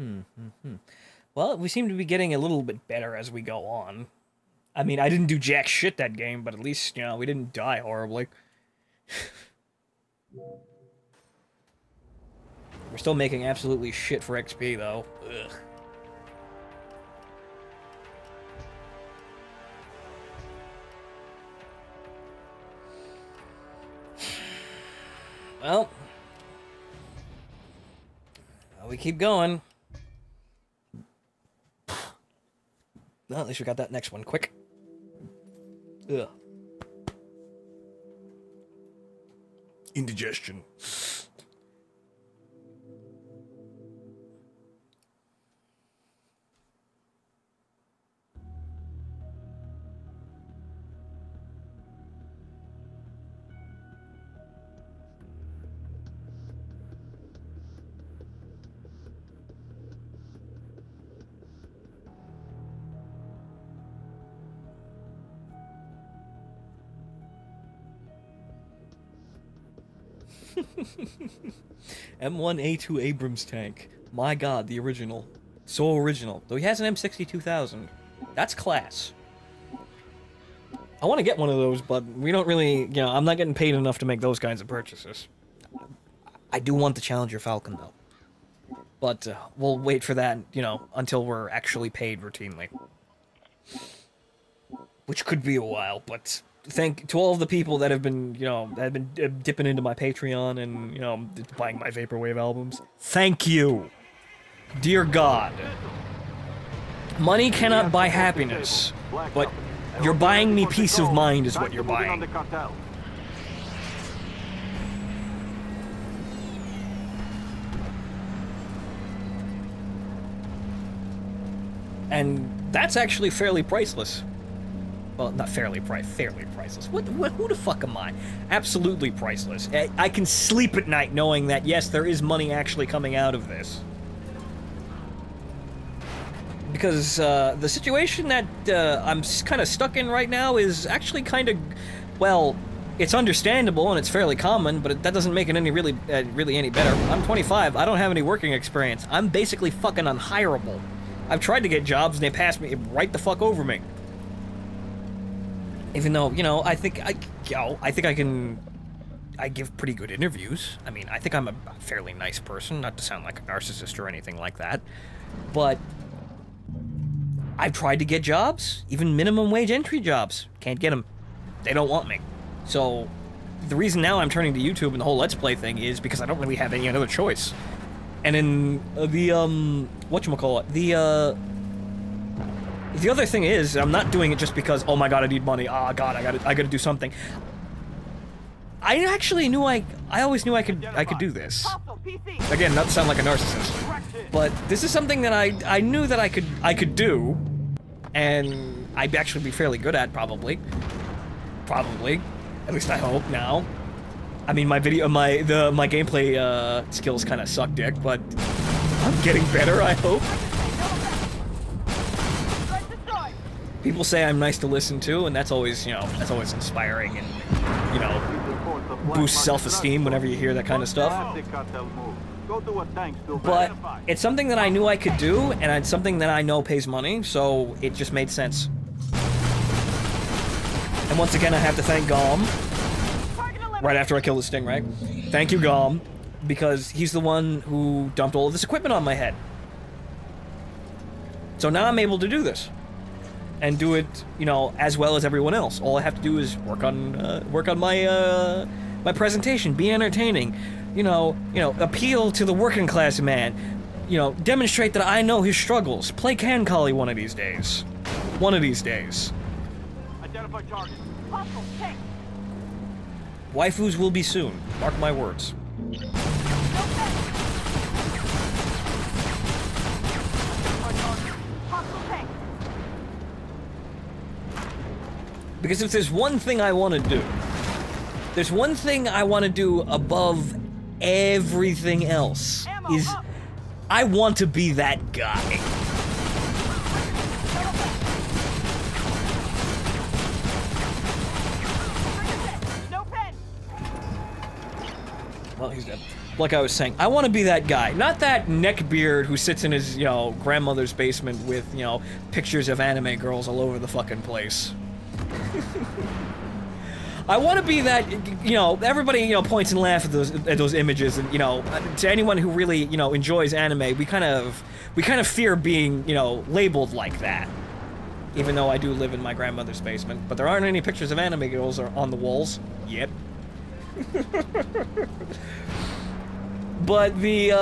Well, we seem to be getting a little bit better as we go on. I mean, I didn't do jack shit that game, but at least, you know, we didn't die horribly. We're still making absolutely shit for XP, though. Ugh. Well, we keep going. Well, at least we got that next one quick. Ugh. Indigestion. M1A2 Abrams tank. My god, the original. So original. Though he has an M62,000. That's class. I want to get one of those, but we don't really, you know, I'm not getting paid enough to make those kinds of purchases. I do want the Challenger Falcon, though. But we'll wait for that, you know, until we're actually paid routinely. Which could be a while, but thank to all of the people that have been, you know, that have been dipping into my Patreon and, you know, buying my Vaporwave albums. Thank you! Dear God. Money cannot buy happiness, but you're buying me peace of mind is what you're buying. And that's actually fairly priceless. Well, not fairly priceless. What, who the fuck am I? Absolutely priceless. I can sleep at night knowing that, yes, there is money actually coming out of this. Because, the situation that, I'm kind of stuck in right now is actually kind of, well, it's understandable and it's fairly common, but that doesn't make it any really any better. I'm 25, I don't have any working experience. I'm basically fucking unhireable. I've tried to get jobs and they pass me right the fuck over me. Even though, you know, I think I give pretty good interviews. I mean, I think I'm a fairly nice person, not to sound like a narcissist or anything like that. But I've tried to get jobs, even minimum wage entry jobs. Can't get them. They don't want me. So the reason now I'm turning to YouTube and the whole Let's Play thing is because I don't really have any other choice. And in the, whatchamacallit, the other thing is, I'm not doing it just because, oh my god, I need money, oh god, I gotta do something. I actually knew I always knew I could do this. Again, not to sound like a narcissist, but this is something that I knew that I could do, and I'd actually be fairly good at, probably. Probably. At least I hope now. I mean, my gameplay, skills kind of suck dick, but I'm getting better, I hope. People say I'm nice to listen to, and that's always, you know, that's always inspiring and, you know, boosts self-esteem whenever you hear that kind of stuff. But it's something that I knew I could do, and it's something that I know pays money, so it just made sense. And once again, I have to thank Gom. Right after I kill the Stingray. Thank you, Gom, because he's the one who dumped all of this equipment on my head. So now I'm able to do this. And do it, you know, as well as everyone else. All I have to do is work on my, my presentation, be entertaining, you know, appeal to the working class man, you know, demonstrate that I know his struggles, play Cancali one of these days. One of these days. Identify target. Hostile tank. Waifus will be soon. Mark my words. Because if there's one thing I want to do, there's one thing I want to do above everything else, is I want to be that guy. Well, he's dead. like I was saying, I want to be that guy. Not that neckbeard who sits in his, you know, grandmother's basement with, you know, pictures of anime girls all over the fucking place. I want to be that, you know, everybody, you know, points and laughs at those images, and, you know, to anyone who really, you know, enjoys anime, we kind of fear being, you know, labeled like that. Even though I do live in my grandmother's basement, but there aren't any pictures of anime girls on the walls yet. But the,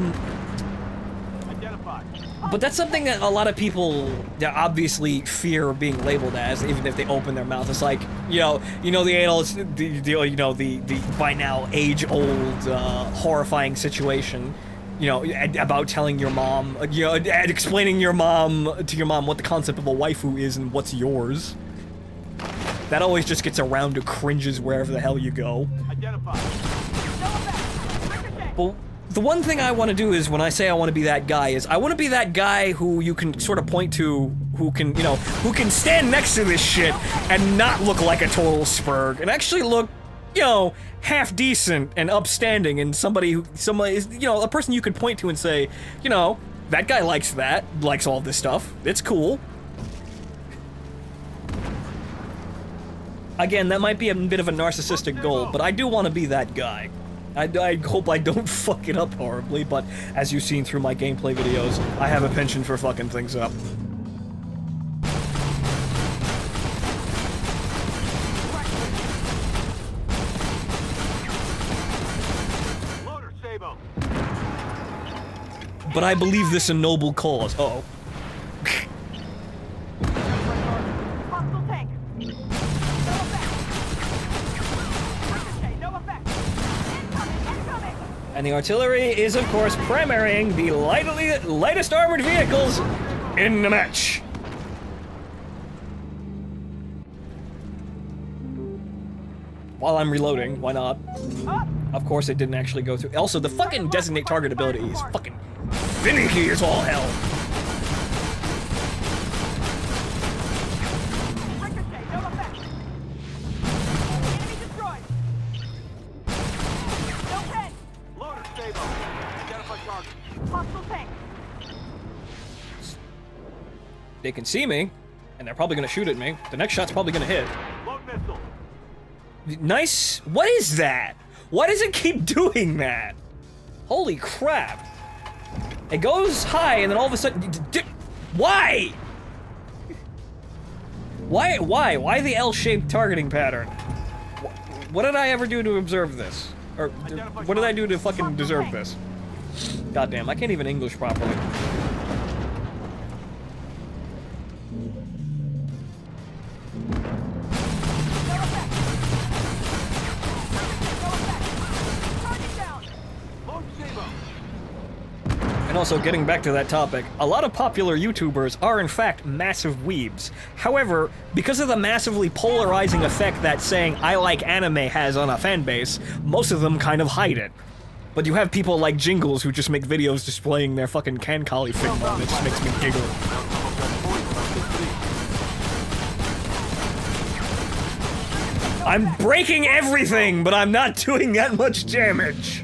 but that's something that a lot of people obviously fear being labeled as, even if they open their mouth. It's like, you know the adults, the by now age-old, horrifying situation, you know, about telling your mom, you know, explaining to your mom what the concept of a waifu is and what's yours. That always just gets around to cringes wherever the hell you go. Well, the one thing I want to do is, when I say I want to be that guy, is I want to be that guy who you can sort of point to, who can, you know, who can stand next to this shit and not look like a total spurg, and actually look, you know, half decent and upstanding, and somebody is, you know, a person you could point to and say, you know, that guy likes all this stuff. It's cool. Again, that might be a bit of a narcissistic goal, but I do want to be that guy. I hope I don't fuck it up horribly, but as you've seen through my gameplay videos, I have a penchant for fucking things up. But I believe this a noble cause. Uh-oh. And the artillery is, of course, primarying the lightest armored vehicles in the match. While I'm reloading, why not? Of course it didn't actually go through. Also, the fucking designate target ability is fucking finicky as all hell. They can see me, and they're probably gonna shoot at me. The next shot's probably gonna hit. Nice. What is that? Why does it keep doing that? Holy crap. It goes high, and then all of a sudden... Why? Why the L-shaped targeting pattern? What did I ever do to observe this? Or, what did I do to fucking deserve this? Goddamn, I can't even English properly. And also, getting back to that topic, a lot of popular YouTubers are in fact massive weebs. However, because of the massively polarizing effect that saying I like anime has on a fanbase, most of them kind of hide it. But you have people like Jingles who just make videos displaying their fucking Kankali Figma, and it just makes me giggle. I'm breaking everything, but I'm not doing that much damage.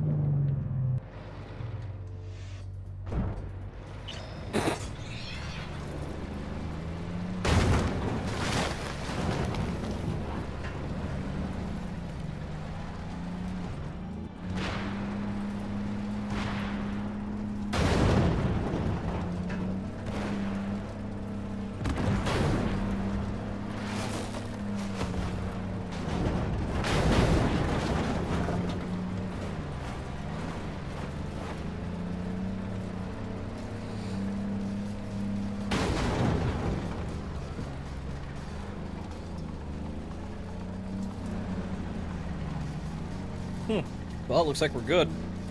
Well, looks like we're good.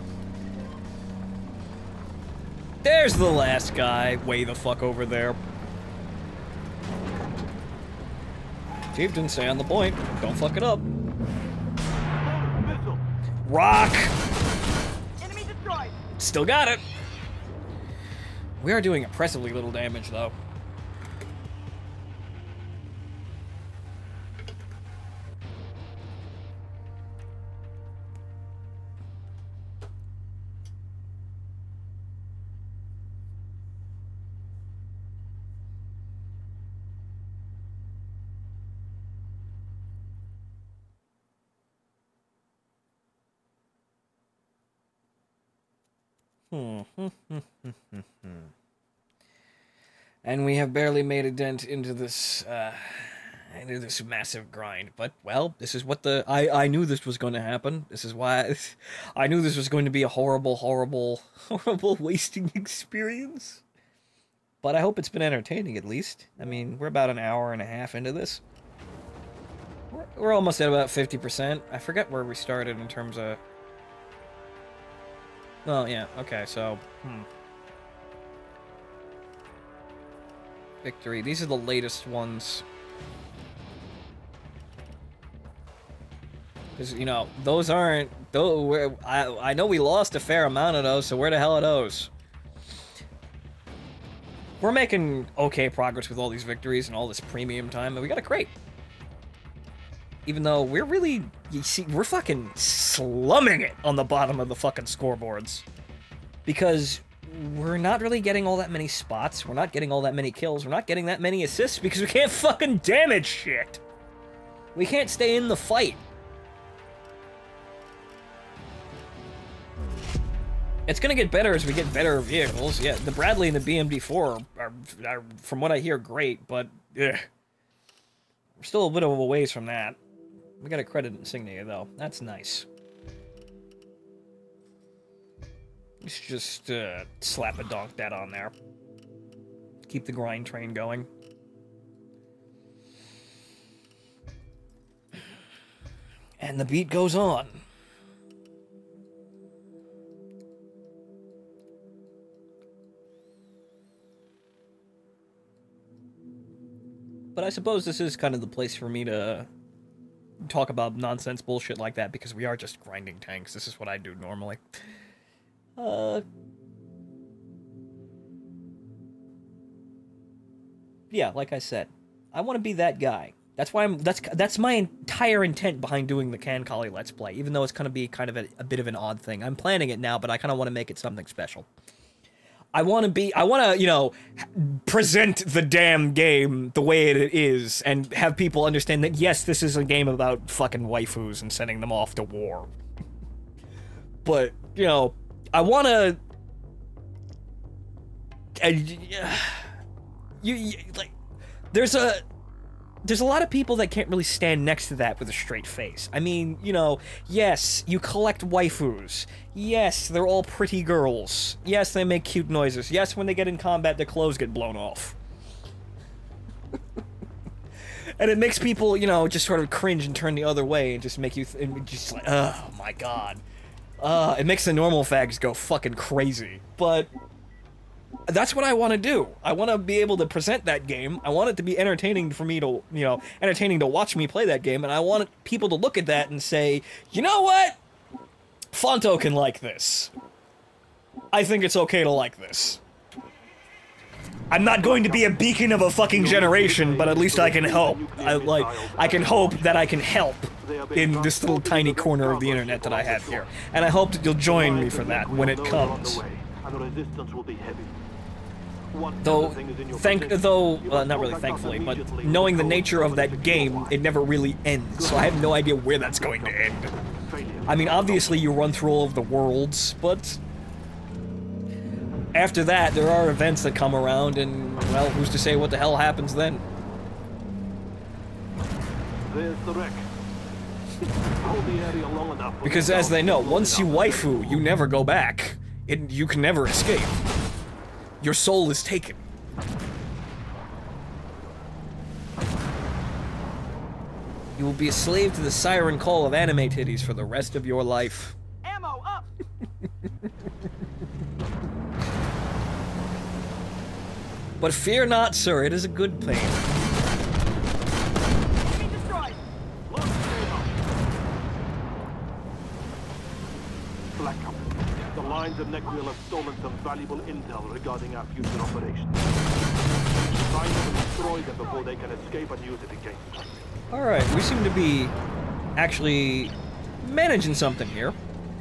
There's the last guy, way the fuck over there. Chief didn't stay on the point. Don't fuck it up. Rock! Enemy destroyed. Still got it. We are doing impressively little damage, though. And we have barely made a dent into this massive grind. But, well, this is what I knew this was going to happen. This is why I knew this was going to be a horrible, horrible, horrible wasting experience. But I hope it's been entertaining, at least. I mean, we're about an hour and a half into this. We're almost at about 50%. I forget where we started in terms of... Oh, yeah, okay, so... Victory. These are the latest ones. Because, you know, those aren't... I know we lost a fair amount of those, so where the hell are those? We're making okay progress with all these victories and all this premium time, and we got a crate. Even though we're really... You see, we're fucking slumming it on the bottom of the fucking scoreboards. Because... we're not really getting all that many spots, we're not getting all that many kills, we're not getting that many assists because we can't fucking damage shit! We can't stay in the fight. It's gonna get better as we get better vehicles. Yeah, the Bradley and the BMD4 are from what I hear, great, but ugh. We're still a bit of a ways from that. We got a credit insignia, though. That's nice. Let's just slap a donk that on there. Keep the grind train going. And the beat goes on. But I suppose this is kind of the place for me to talk about nonsense bullshit like that, because we are just grinding tanks. This is what I do normally. Yeah, like I said, I want to be that guy. That's why that's my entire intent behind doing the Cancoli Let's Play, even though it's going to be kind of a bit of an odd thing. I'm planning it now, but I kind of want to make it something special. I want to, you know, present the damn game the way it is, and have people understand that, yes, this is a game about fucking waifus and sending them off to war. But, you know, I want to... like, there's a lot of people that can't really stand next to that with a straight face. I mean, you know, yes, you collect waifus. Yes, they're all pretty girls. Yes, they make cute noises. Yes, when they get in combat, their clothes get blown off. And it makes people, you know, just sort of cringe and turn the other way and just make you, just like, oh my god. It makes the normal fags go fucking crazy. But that's what I want to do. I want to be able to present that game. I want it to be entertaining for me to, you know, entertaining to watch me play that game, and I want people to look at that and say, you know what? Fonto can like this. I think it's okay to like this. I'm not going to be a beacon of a fucking generation, but at least I can help. I can hope that I can help in this little tiny corner of the internet that I have here. And I hope that you'll join me for that when it comes. Though, not really thankfully, but knowing the nature of that game, it never really ends, so I have no idea where that's going to end. I mean, obviously you run through all of the worlds, but after that, there are events that come around, and, well, who's to say what the hell happens then? There's the wreck. Hold the area long enough. Because as they know, once you waifu, you never go back. You can never escape. Your soul is taken. You will be a slave to the siren call of anime titties for the rest of your life. Ammo up! But fear not, sir, it is a good pain. Enemy destroyed! Launch ammo. Black Company. The lines of Neckwill have stolen some valuable intel regarding our future operations. Find them and destroy them before they can escape and use it against us. Alright, we seem to be actually managing something here.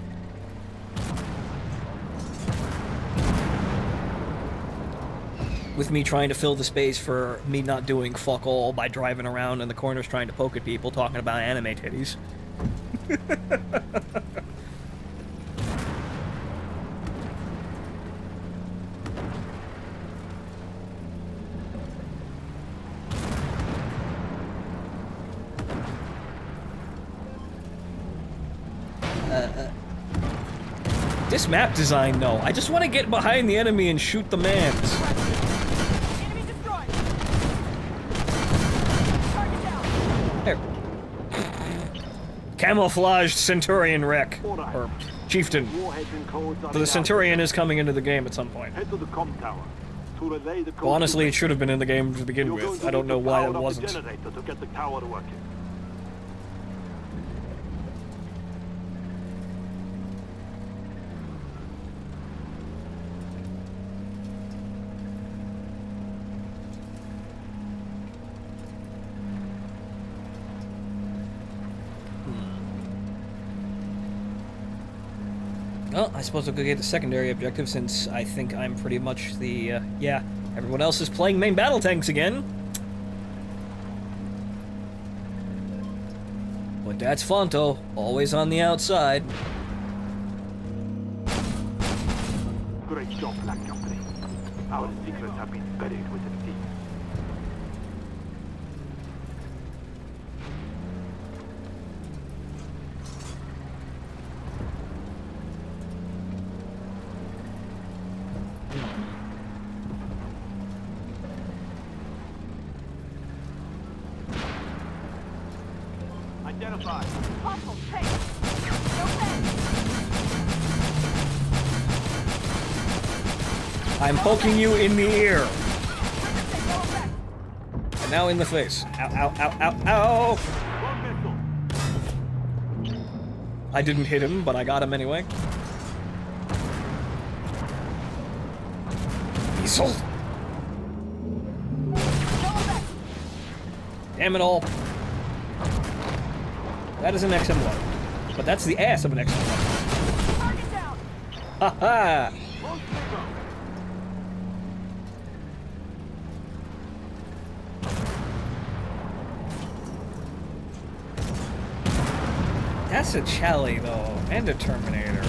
With me trying to fill the space for me not doing fuck all by driving around in the corners trying to poke at people talking about anime titties. This map design, though. I just want to get behind the enemy and shoot the mans. Enemy destroyed. Target down. There. Camouflaged Centurion wreck. Or Chieftain. The Centurion is coming into the game at some point. Head to the comm tower to relay the code. Well, honestly, it should have been in the game to begin with. I don't know why it wasn't. Generator to get the tower working. Well, I suppose we'll go get the secondary objective since I think I'm pretty much the, yeah, everyone else is playing main battle tanks again. But that's Fonto, always on the outside. Great job, Black Company. Our secrets have been buried within deep. Identified. Hostile tank. No tank. I'm poking you in the ear. Take no effect. And now in the face. Ow, ow, ow, ow, ow! One missile. I didn't hit him, but I got him anyway. Missile! No effect. Damn it all. That is an XM1. But that's the ass of an XM1. Target down. Ha ha! Most people. That's a Chally, though, and a Terminator.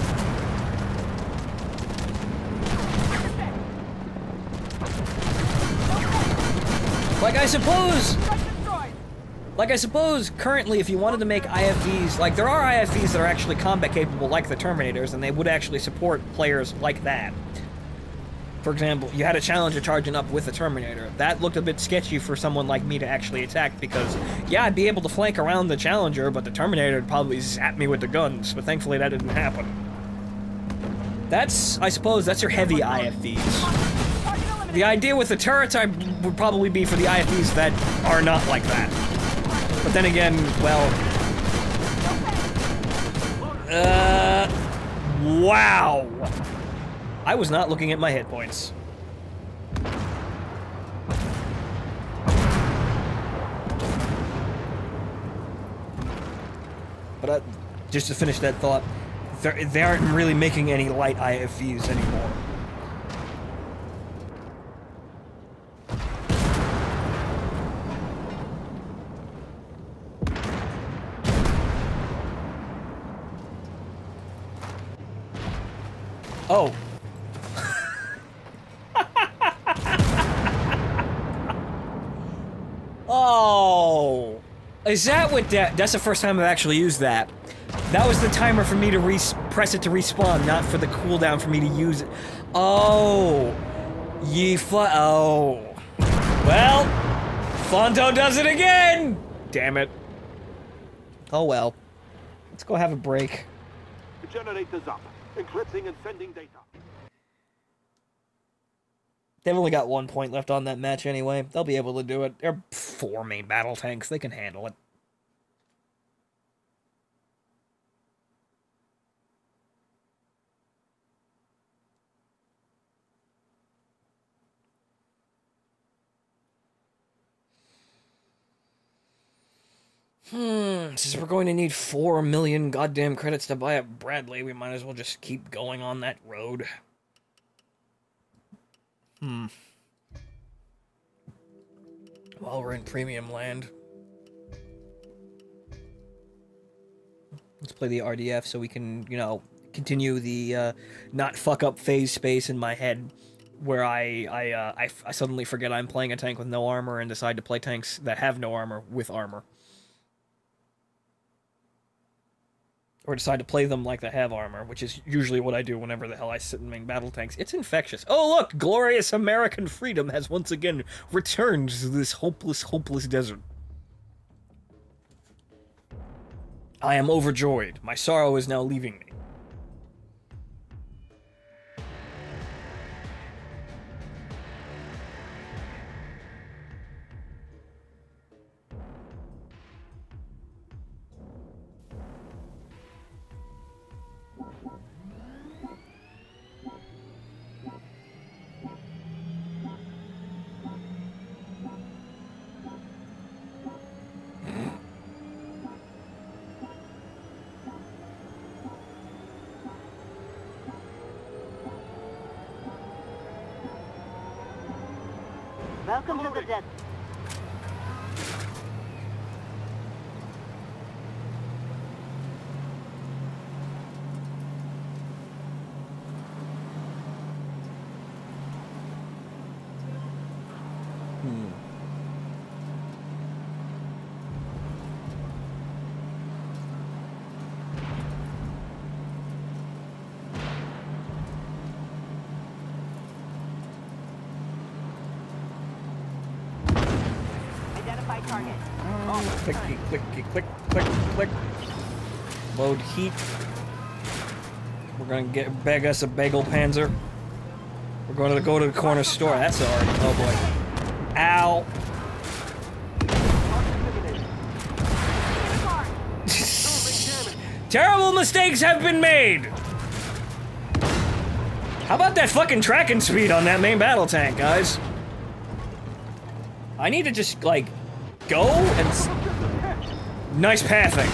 Like I suppose, currently, if you wanted to make IFVs, like, there are IFVs that are actually combat capable, like the Terminators, and they would actually support players like that. For example, you had a Challenger charging up with a Terminator. That looked a bit sketchy for someone like me to actually attack, because, yeah, I'd be able to flank around the Challenger, but the Terminator would probably zap me with the guns, but thankfully that didn't happen. That's, I suppose, that's your heavy IFVs. The idea with the turrets would probably be for the IFVs that are not like that. But then again, well... wow! I was not looking at my hit points. But just to finish that thought, they aren't really making any light IFVs anymore. Oh. Oh. Is that what that's the first time I've actually used that. That was the timer for me to press it to respawn, not for the cooldown for me to use it. Oh. Oh. Well, Fonto does it again! Damn it. Oh well. Let's go have a break. The generator's up. Encrypting and sending data. They've only got 1 point left on that match anyway. They'll be able to do it. They're 4 main battle tanks. They can handle it. Since we're going to need 4 million goddamn credits to buy a Bradley, we might as well just keep going on that road. While we're in premium land. Let's play the RDF so we can, you know, continue the not fuck up phase space in my head where I suddenly forget I'm playing a tank with no armor and decide to play tanks that have no armor with armor. Or decide to play them like they have armor, which is usually what I do whenever the hell I sit in main battle tanks. It's infectious. Oh look! Glorious American freedom has once again returned to this hopeless, hopeless desert. I am overjoyed. My sorrow is now leaving me. Welcome to the desert. Identify target. Clicky, clicky, click, click, click. Load heat. We're gonna beg us a bagel panzer. We're going to go to the corner store. That's already. Oh boy. Ow. Terrible mistakes have been made! How about that fucking tracking speed on that main battle tank, guys? I need to just, like, go and... Nice pathing.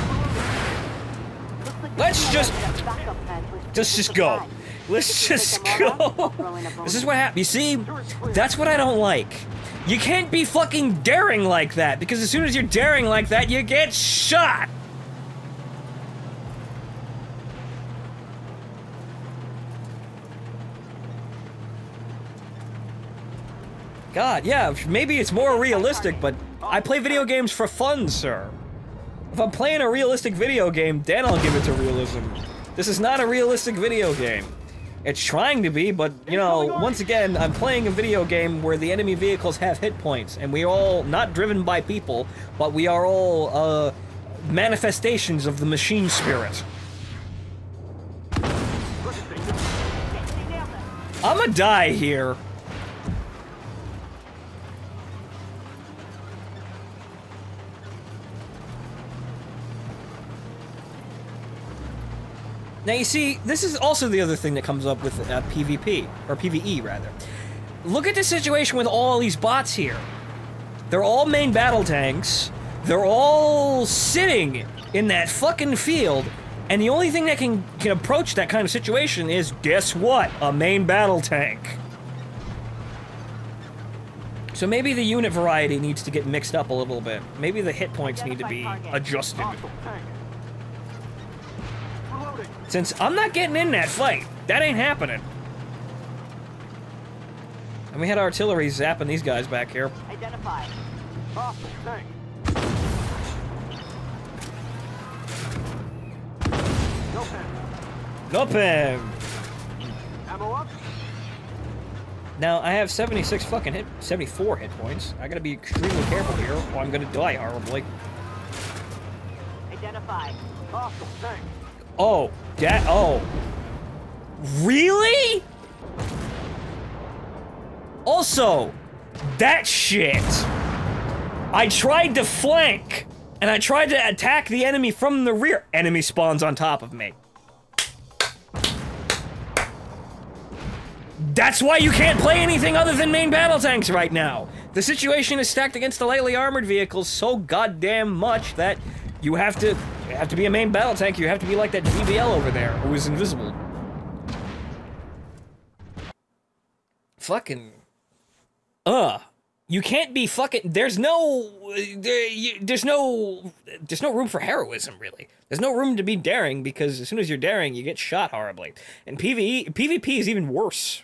Let's just go. Let's just go. This is what happens. You see, that's what I don't like. You can't be fucking daring like that, because as soon as you're daring like that, you get shot. God, yeah, maybe it's more realistic, but I play video games for fun, sir. If I'm playing a realistic video game, then I'll give it to realism. This is not a realistic video game. It's trying to be, but, you know, once again, I'm playing a video game where the enemy vehicles have hit points, and we are all not driven by people, but we are all, manifestations of the machine spirit. I'ma die here. Now you see, this is also the other thing that comes up with PvP, or PvE rather. Look at the situation with all these bots here. They're all main battle tanks, they're all sitting in that fucking field, and the only thing that can approach that kind of situation is, guess what? A main battle tank. So maybe the unit variety needs to get mixed up a little bit. Maybe the hit points need to be adjusted. Since I'm not getting in that fight. That ain't happening. And we had artillery zapping these guys back here. Identify. Hostile tank. No pen. No pen. Ammo up. Now I have 74 hit points. I gotta be extremely careful here, or I'm gonna die horribly. Identify. Hostile tank. Oh, oh. Really? Also, that shit. I tried to flank, and I tried to attack the enemy from the rear. Enemy spawns on top of me. That's why you can't play anything other than main battle tanks right now. The situation is stacked against the lightly armored vehicles so goddamn much that you have to be a main battle tank. You have to be like that VBL over there, who is invisible. Fucking... You can't be fucking... There's no room for heroism, really. There's no room to be daring, because as soon as you're daring, you get shot horribly. And PvP is even worse.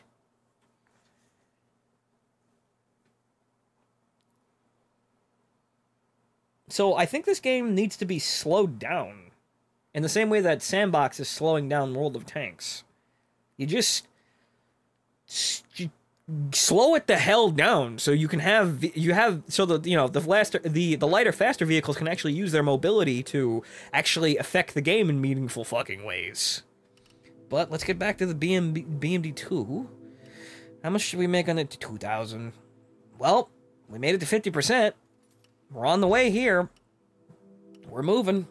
So I think this game needs to be slowed down. In the same way that Sandbox is slowing down World of Tanks. You just slow it the hell down so you can have so the the lighter, faster vehicles can actually use their mobility to actually affect the game in meaningful fucking ways. But let's get back to the BMD2. How much should we make on it? 2,000. Well, we made it to 50%. We're on the way here. We're moving.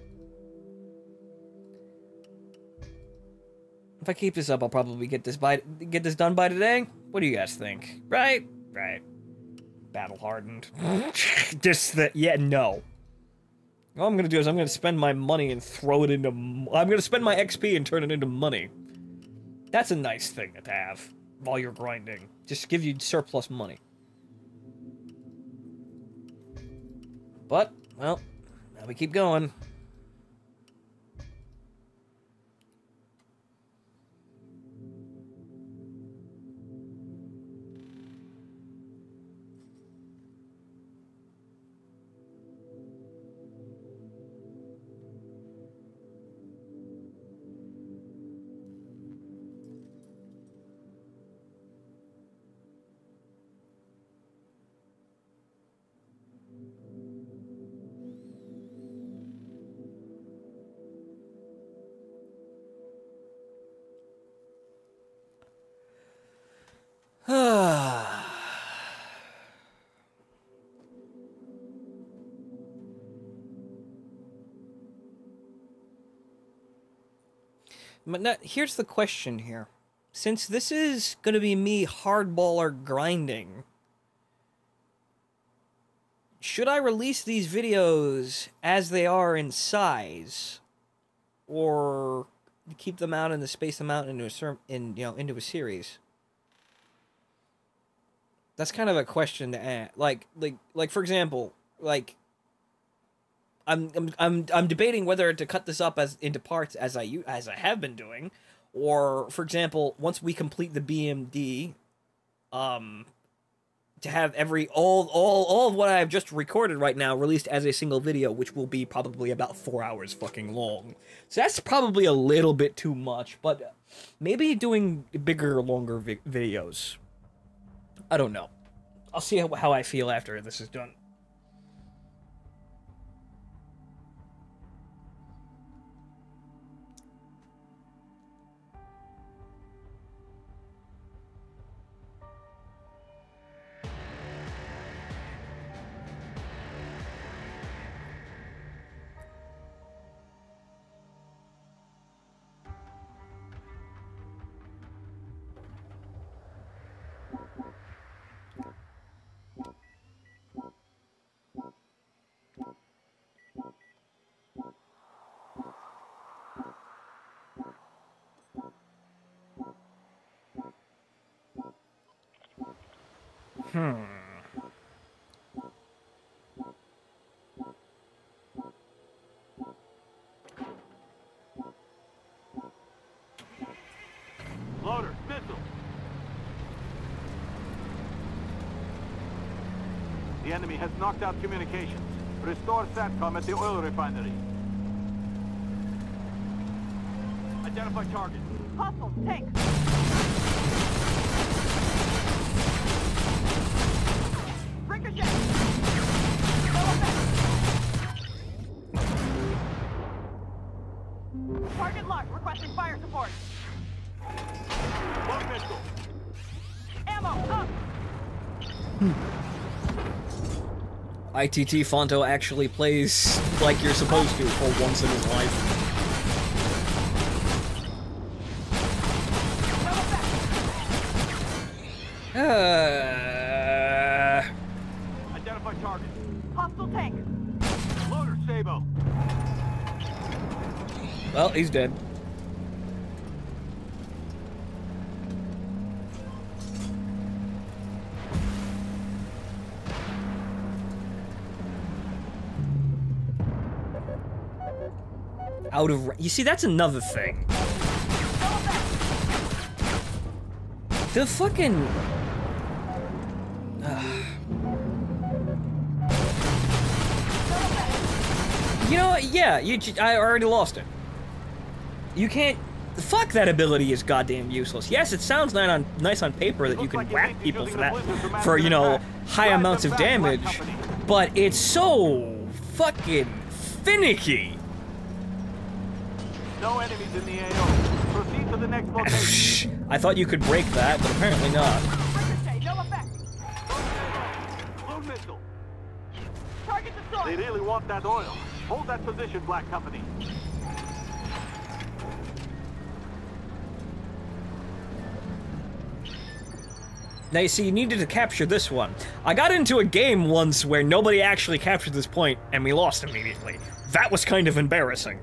If I keep this up, I'll probably get this done by today. What do you guys think? Right? Right. Battle hardened. Just that. Yeah. No. All I'm gonna do is I'm gonna spend my money and throw it into. I'm gonna spend my XP and turn it into money. That's a nice thing to have while you're grinding. Just give you surplus money. But well, now we keep going. But now, here's the question here. Since this is going to be me hardballer grinding, should I release these videos as they are in size, or keep them out and space them out into into a series? That's kind of a question to ask. Like for example, like I'm debating whether to cut this up into parts as I have been doing, or for example, once we complete the BMD, to have all of what I have just recorded right now released as a single video, which will be probably about 4 hours fucking long. So that's probably a little bit too much, but maybe doing bigger, longer videos. I don't know. I'll see how I feel after this is done. Loader, missile. The enemy has knocked out communications. Restore SATCOM at the oil refinery. Identify target. Hostile, tank. Ricochet. No effect. Target locked. Requesting fire support. One missile. Ammo up. ITT Fonto actually plays like you're supposed to for once in his life. Identify target. Hostile tank. Loader, Sabo. Well, he's dead. You see, that's another thing. The fucking... You know what? Yeah, I already lost it. You can't... Fuck, that ability is goddamn useless. Yes, it sounds nice on paper that you can whack people for that, for, you know, high amounts of damage, but it's so fucking finicky. No enemies in the AO. Proceed to the next location. I thought you could break that, but apparently not. Ricochet, no effect. Blue missile. Target destroyed. They really want that oil. Hold that position, Black Company. Now, you see, you needed to capture this one. I got into a game once where nobody actually captured this point, and we lost immediately. That was kind of embarrassing.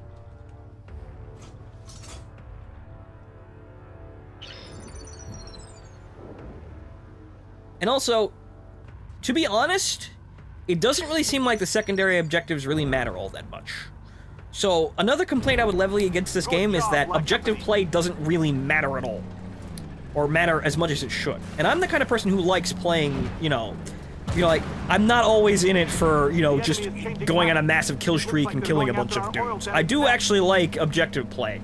And also, to be honest, it doesn't really seem like the secondary objectives really matter all that much. So, another complaint I would levy against this game is that objective play doesn't really matter at all. Or matter as much as it should. And I'm the kind of person who likes playing, you know, like, I'm not always in it for, you know, just going on a massive kill streak and killing a bunch of dudes. I do actually like objective play.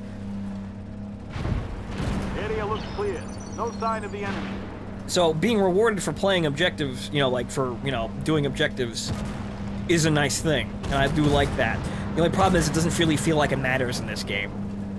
Area looks clear. No sign of the enemy. So, being rewarded for playing objectives, you know, like, for, you know, doing objectives is a nice thing. And I do like that. The only problem is it doesn't really feel like it matters in this game.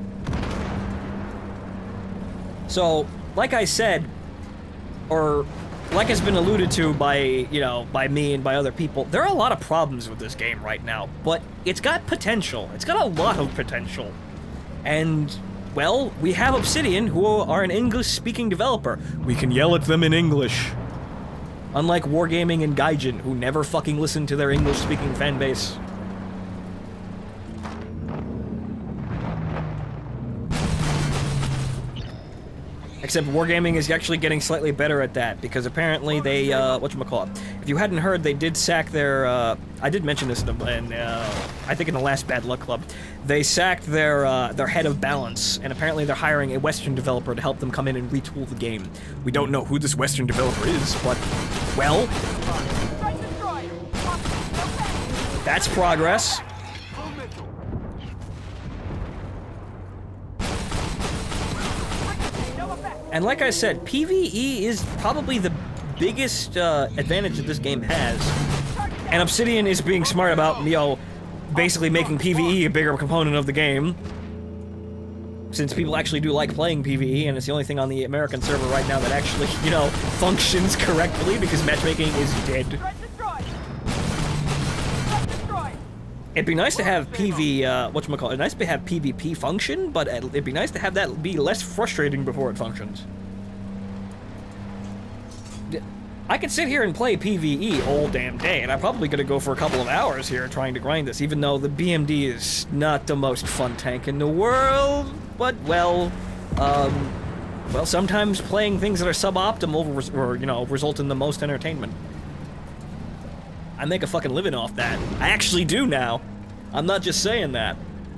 So, like I said, or like has been alluded to by, you know, by me and by other people, there are a lot of problems with this game right now, but it's got potential. It's got a lot of potential. And, well, we have Obsidian, who are an English-speaking developer. We can yell at them in English. Unlike Wargaming and Gaijin, who never fucking listen to their English-speaking fanbase. Except Wargaming is actually getting slightly better at that, because apparently they, whatchamacallit. If you hadn't heard, they did sack their, I did mention this I think in the last Bad Luck Club. They sacked their head of balance, and apparently they're hiring a Western developer to help them come in and retool the game. We don't know who this Western developer is, but, well... That's progress. And like I said, PvE is probably the biggest advantage that this game has. And Obsidian is being smart about, you know, basically making PvE a bigger component of the game. Since people actually do like playing PvE, and it's the only thing on the American server right now that actually, you know, functions correctly, because matchmaking is dead. It'd be nice to have whatchamacallit, nice to have PvP function, but it'd be nice to have that be less frustrating before it functions. I could sit here and play PvE all damn day, and I'm probably gonna go for a couple of hours here trying to grind this, even though the BMD is not the most fun tank in the world, but, well, well, sometimes playing things that are suboptimal or, you know, result in the most entertainment. I make a fucking living off that. I actually do now. I'm not just saying that.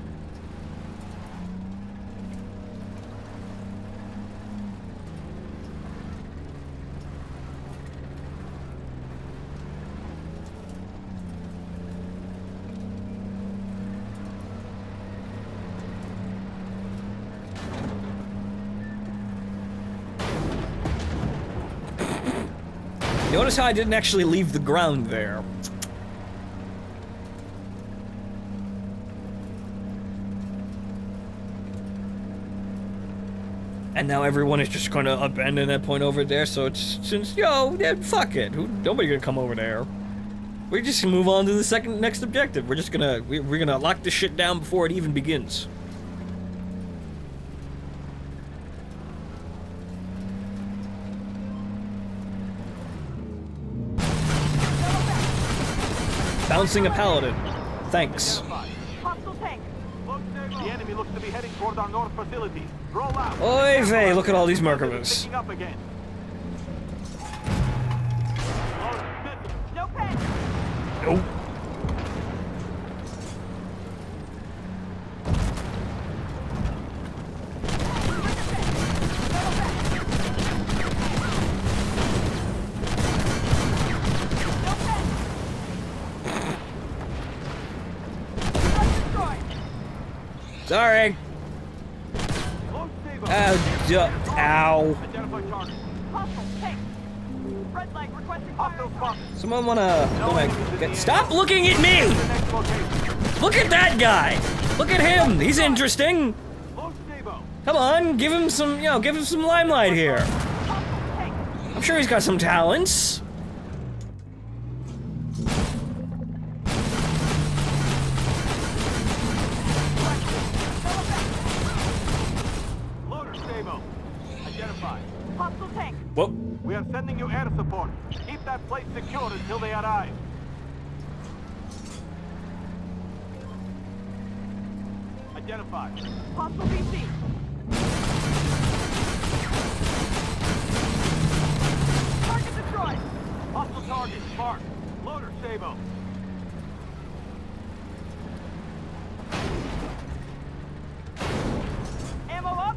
Notice how I didn't actually leave the ground there. And now everyone is just gonna abandon that point over there, so it's, since, yo, yeah, fuck it. Nobody gonna come over there. We're just gonna move on to the next objective. We're just gonna, we're gonna lock this shit down before it even begins. Bouncing a paladin. Thanks. Hostile tank. The enemy looks to be heading toward our north facility. Roll out. Oy vey, look at all these Merkavas. Picking up again. No pen. Nope. Sorry. Lord Sabo. Ow. Identify target. Hostile, take. Red light requesting fire Hostile support. spotted. Someone wanna stop looking at me! The next location. Look at that guy! Look at him! He's interesting! Lord Sabo. Come on, give him some, you know, give him some limelight here. Hostile, take. I'm sure he's got some talents. Loader Sabo. Identify. Hostile tank. Whoop. We are sending you air support. Keep that place secured until they arrive. Identify. Hostile BC. Target destroyed. Hostile target. Mark. Loader Sabo. Ammo up.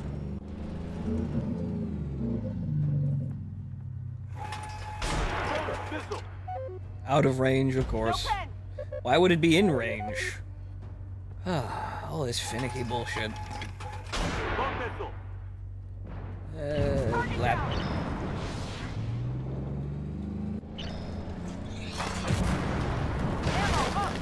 Loader Missile. Out of range, of No course. pen. Why would it be in range? Ah, all this finicky bullshit. Load missile. Target Lap. down. Ammo up.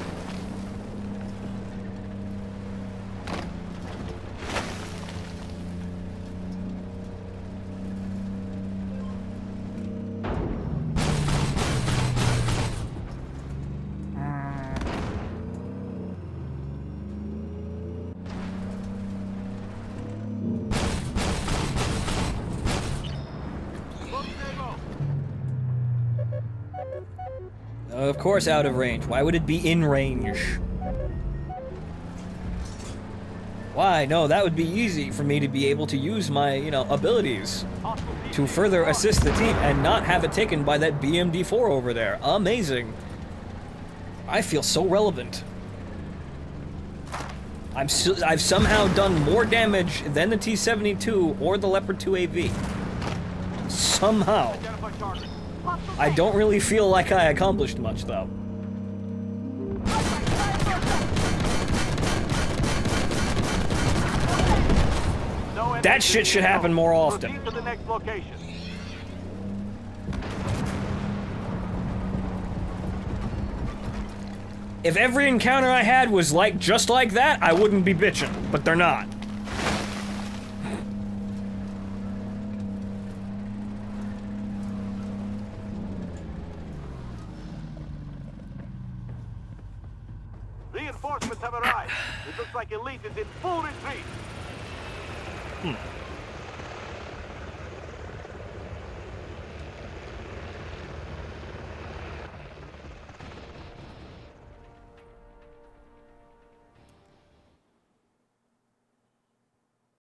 Load Sabo. Of course, out of range. Why would it be in range? Why? No, that would be easy for me to be able to use my, you know, abilities Hostile to further assist the team and not have it taken by that BMD4 over there. Amazing. I feel so relevant. I've somehow done more damage than the T-72 or the Leopard 2 AV. Somehow. Identify target. Hostile I tank. don't really feel like I accomplished much, though. No enemy That shit should happen more often. Proceed to the next location. If every encounter I had was like just like that, I wouldn't be bitching, but they're not. Reinforcements have arrived. It looks like Elite is in full retreat.